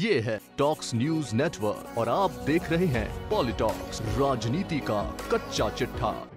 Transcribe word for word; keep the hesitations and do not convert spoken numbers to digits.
ये है talks news network और आप देख रहे हैं पॉलिटॉक्स, राजनीति का कच्चा चिट्ठा।